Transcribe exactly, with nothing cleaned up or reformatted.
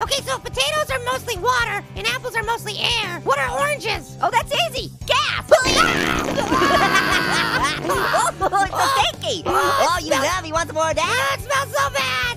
Okay, so potatoes are mostly water and apples are mostly air. What are oranges? Oh, that's easy. Gas. Oh, it's so sticky. Oh, Oh, you have, you want some more of that? It smells so bad.